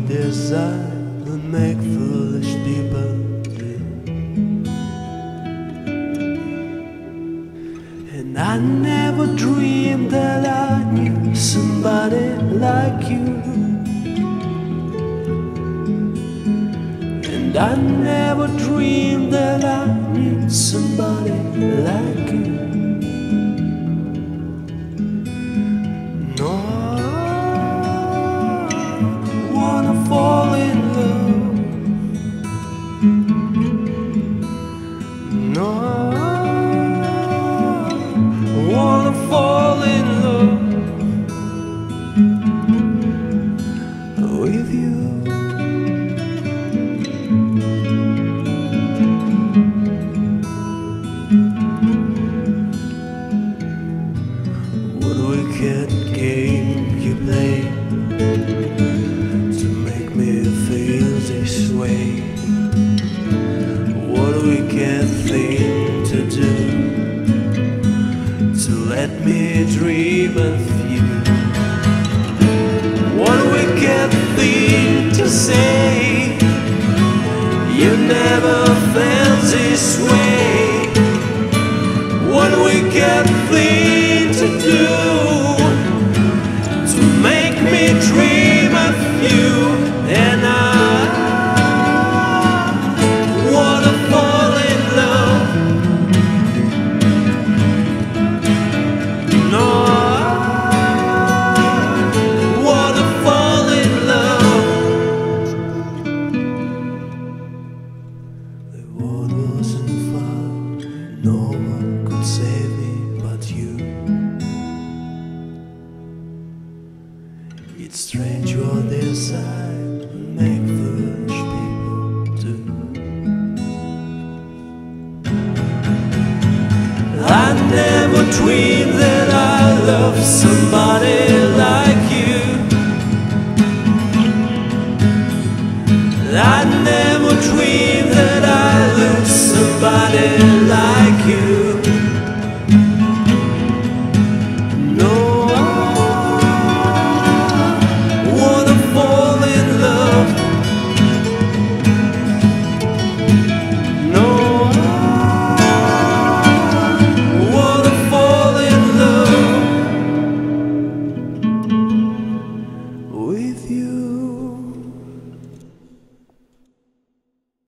desire will make foolish people do. And I never dreamed that I knew somebody like you. And I never dreamed that I knew somebody like you. No, I wanna fall in love. No, I wanna fall in love with you. What a wicked game you play to make me feel this way. What a wicked thing to do, to let me dream of you. What a wicked thing to say, you never felt this way. What a wicked thing to do, to make me dream of you. And I wanna fall in love. No, I wanna fall in love. The world wasn't far, no one could save me but you. It's strange what desire will make foolish people do. I never dreamed that I loved somebody like you. I never dreamed that I loved somebody